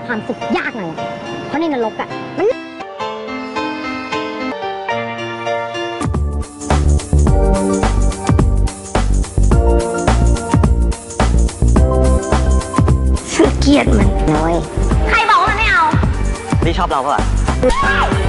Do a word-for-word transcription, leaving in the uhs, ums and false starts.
ความสึกยากหน่อยเพราะในนรกอ่ะมันฉันเกลียดมันน้อยใครบอกว่ามันไม่เอานี่ชอบเราเปล่า